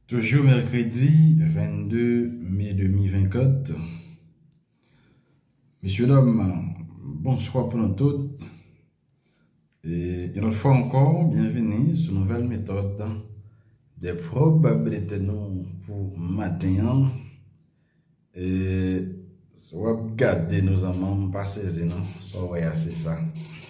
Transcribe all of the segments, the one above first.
Toujours mercredi 22 mai 2024. Messieurs, dames, bonsoir pour nous tous. Et une autre fois encore, bienvenue sur une nouvelle méthode des probabilités nous pour matin. Et ça va garder nos amants pas saisir, non? Ça va c'est ça.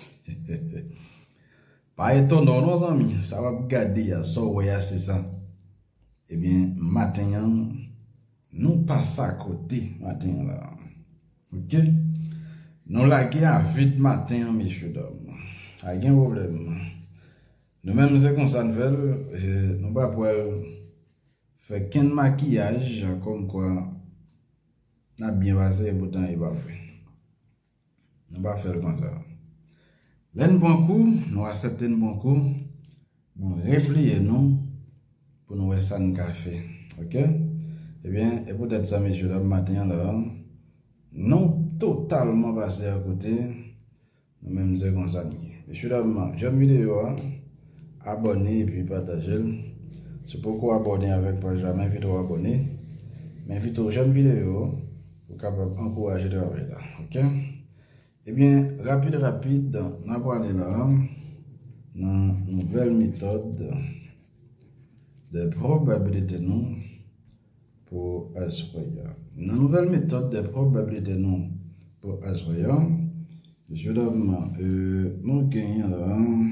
Pas étonnant, nos amis, ça va garder, ça va c'est ça. Eh bien, matin, nous passons à côté, matin là. Ok? Nous laguons à vite matin, messieurs dames. Pas de problème. Nous-mêmes, c'est comme ça, nous ne pas pouvoir faire qu'un maquillage, comme quoi, nous avons bien passé, pourtant, il va faire. Nous ne pas faire comme ça. Là, nous bon coup, nous acceptons un bon coup, nous replions nous pour nous faire ça, nous café. Ok? Eh bien, et peut-être ça, messieurs dames, matin là, non totalement passé à côté, nous-mêmes, c'est comme ça. Messieurs dames, j'aime vidéo, abonnez et puis partagez. C'est pourquoi abonner avec pas jamais invite à abonner. Mais invite aux j'aime vidéo pour capable encourager le travail là. OK? Eh bien, rapide, on va parler là dans une nouvelle méthode de probabilité non pour Asroya. Dans une nouvelle méthode de probabilité non pour Asroya, je donne nous gagnons là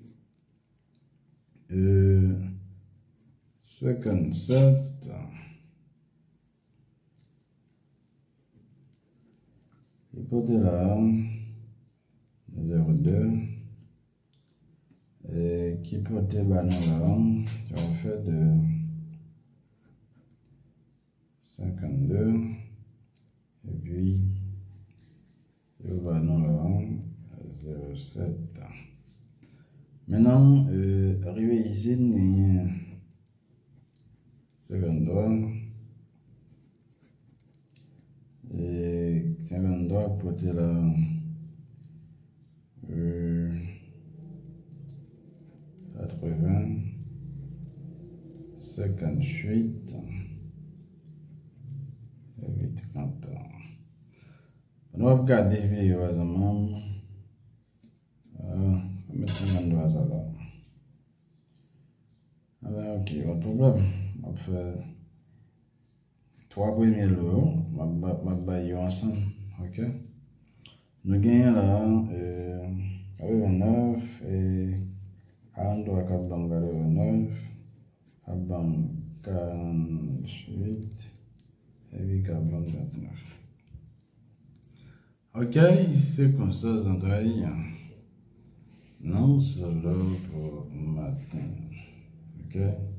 57 hypothèse là 02 et qui hypothèse là tu vas faire de 52 et puis le banon là 07. Maintenant arrivé ici il 52 et 52 côté là 80 58 et 30. On va regarder la vidéo ensemble. On va mettre 52 là. Alors, ok, pas de problème. On va faire 3 premiers lots. On va bailler ensemble. Ok. Nous gagnons là 89 et on doit faire 89, 48 et puis 29. Ok, c'est comme ça, Zandraï. Non, c'est là pour matin. Ok?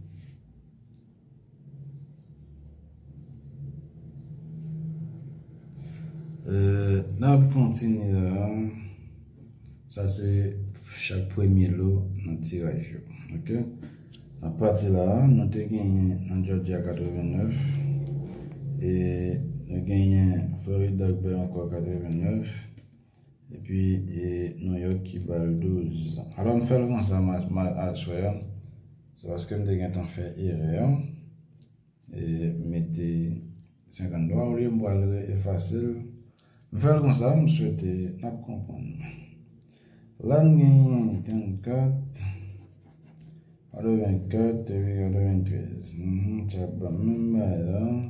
On continue là. Ça, c'est chaque premier lot dans le tirage. Ok? À partir là, nous avons gagné en Georgia 89 et nous gagnons Florida encore 89 et puis New York qui bat 12. Alors, on fait comme ça à soir. C'est parce que nous avons fait erreur et mettez 50 dollars au lieu de facile. Je fais comme ça, je souhaite comprendre. Là, nous avons 34, 24 et 93. Ça va même là.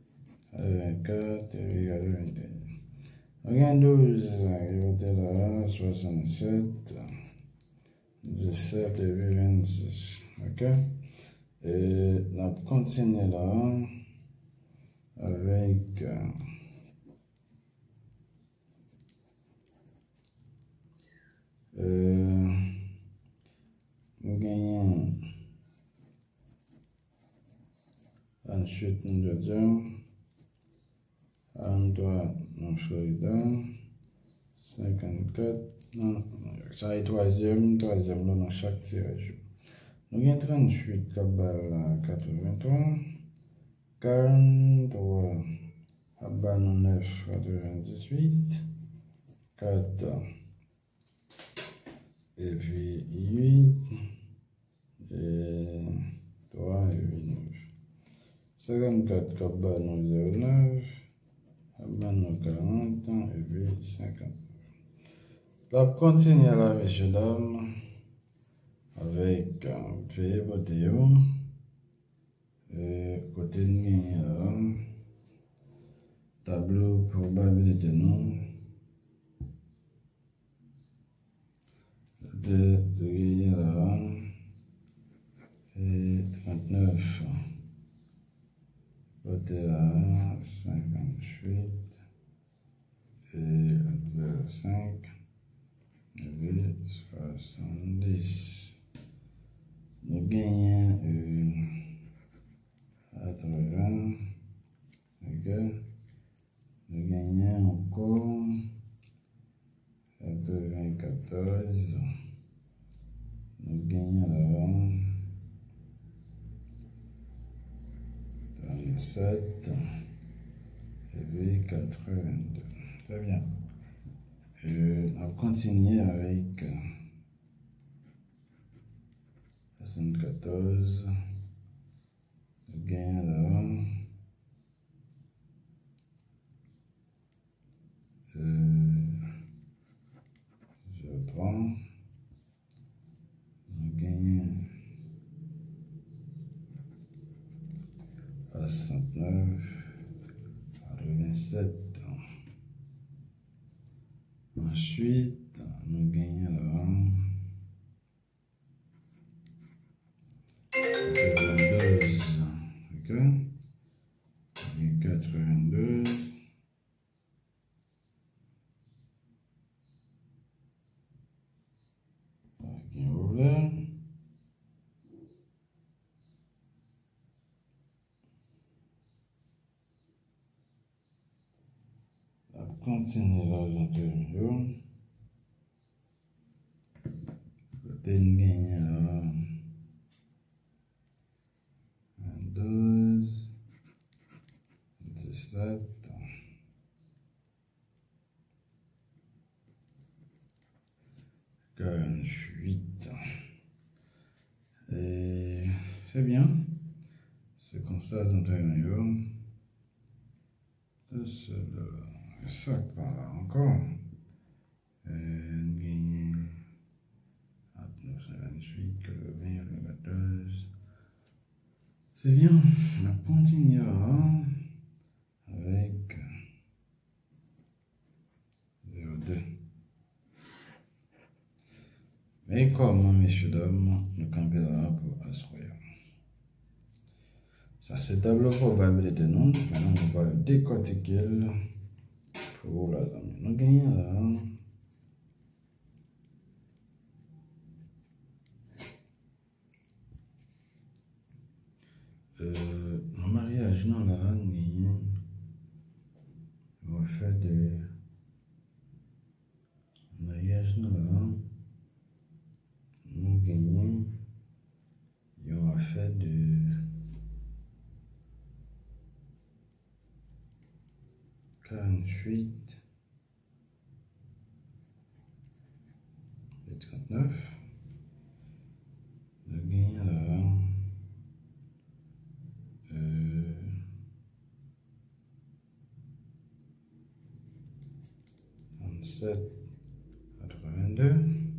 24 et 23. Regarde 12, il là 67, 17 et 26. Ok? Et on continue là avec nous gagnons ensuite nous disons on doit en Florida 54 non, ça est troisième là dans chaque tirage. Nous avons 38 Kabbalah 83 43 Abban 9 98 4 et puis 8 et 3 et 8 9. 54 Cabano 09, Cabano 40 et puis 50. La continue là, messieurs, dames, avec un pays Botéo, et côté de tableau probabilité non, de gagner là, et 39. Côté là, 58 et 05 et 70. Nous gagnons 80. Nous gagnons encore 94. Nous gagnons là 37 et puis 82. Très bien. On va continuer avec 74. Nous gagnons là 03. Nous gagnons 69, 87. Ensuite, nous gagnons là 92. Ok? 92. Ok, voilà. Continuez là, j'entends. Côté de gagner là 12, 17, 48. Et c'est bien. C'est comme ça, j'entends. Ça par là encore. Gagner 29, 28, 14. C'est bien. On continuera avec 02. Mais comme, messieurs, dames, nous campons pour Asroya. Ça, c'est tableau probabilité non. Maintenant, on va le décortiquer pour la zone. Nous gagnons là. En mariage, non, là, nous gagnons. On va faire de mariage, non, là. Nous gagnons. Et on va faire de 48 et 39. Nous gagnons là 37 à 82.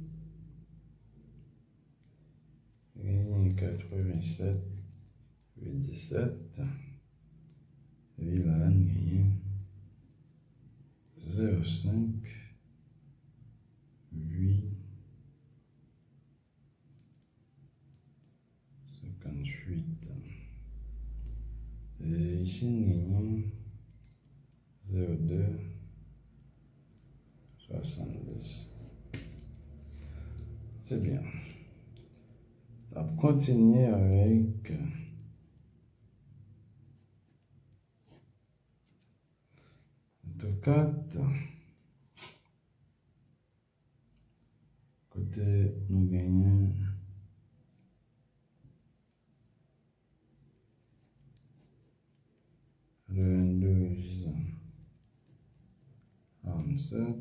Nous gagnons 87 et 17. Et là, nous gagnons 05 8 58. Et ici, nous gagnons 02 70. C'est bien. On va continuer avec 4. Côté, nous gagnons 22 47.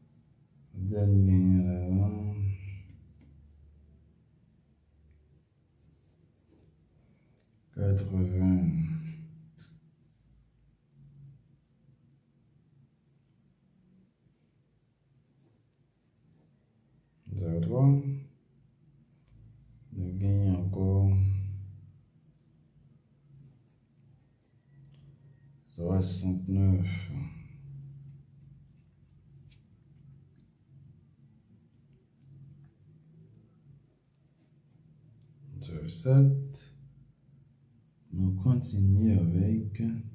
Then gagnons là 80. 03. Nous gagnons encore 69. 07. Nous continuons avec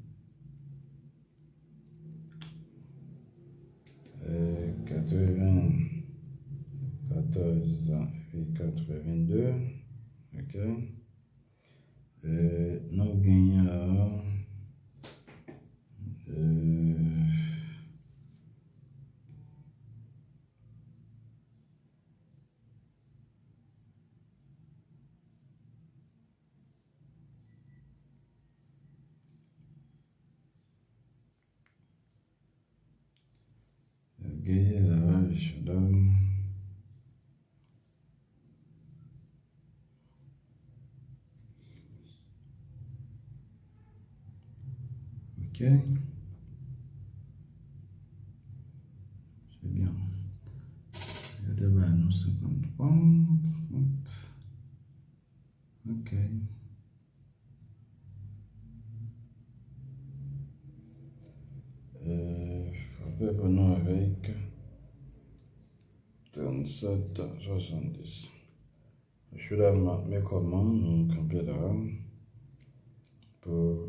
94 et 82. Ok. Nous gagnons là, je donne. Ok. C'est bien. Regardez, bah, nous 53. Ok. Après, venons avec 37, 70. Je suis là, mes commandes, donc camper là pour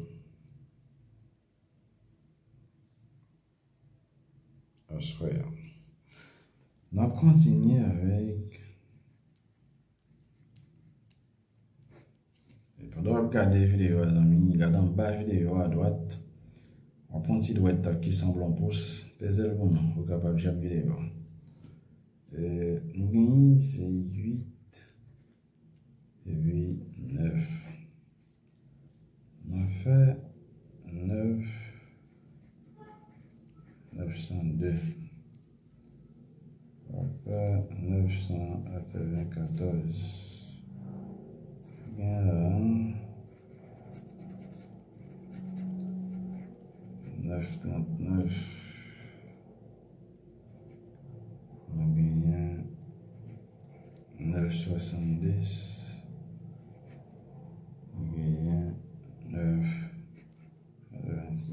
asseoir. On a continué avec. Et pendant regarder la vidéo, les amis, regardez en bas la vidéo à droite. On prend une petite droite qui semble en pouce. Pesez le bon, vous êtes capable de faire la vidéo. Nous gagnons, c'est 8, 8, 9. On a fait 9, 902. On a fait 994. Bien là. 939. On a gagné 970. On a gagné 927.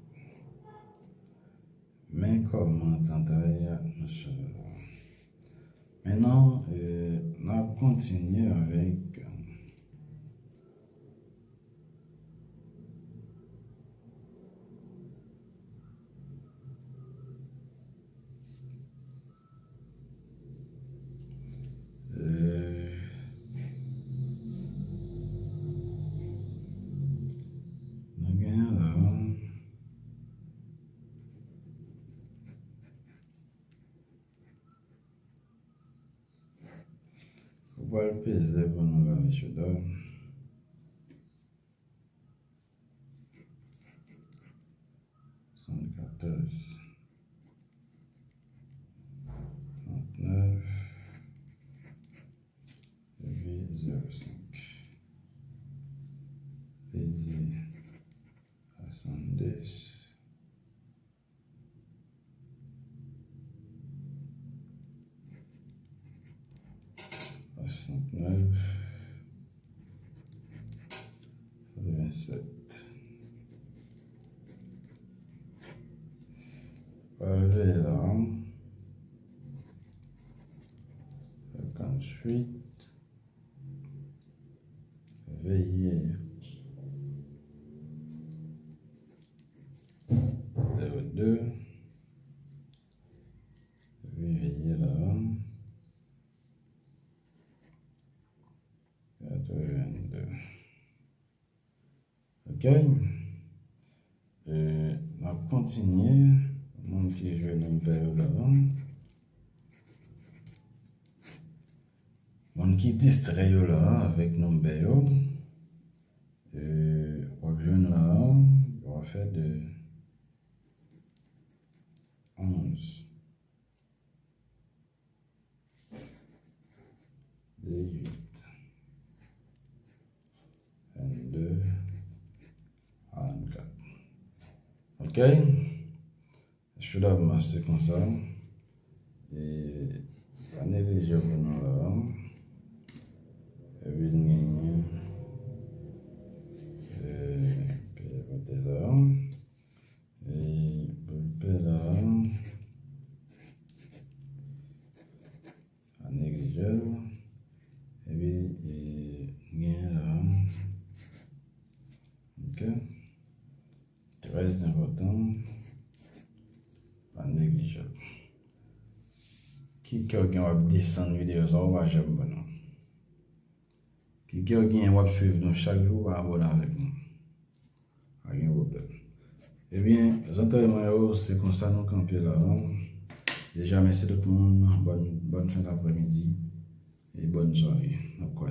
Mais comment t'entendre, monsieur? Maintenant, on va continuer avec nous gagnons là. On va le peser pour nous là, monsieur Dom. 74. 39. 805. Peser 70. 69. 27. Lever là. 58. Veiller. 02. Veiller là. 82. Ok. On va continuer. Mon petit jeu number là. Mon qui distrait là avec number. On va jouer là. On va faire de 11. De 8. 22. Ok? Je dois masser comme ça. Et pas négliger pour nous là. Et puis, très important, pas négligeable. Qui va descendre vidéo, ça va j'aime bon. Qui va suivre nous chaque jour, va abonner avec nous. Rien de problème. Eh bien, les entraînements, c'est comme ça nous camper là. Déjà, merci tout le monde. Bonne fin d'après-midi et bonne soirée.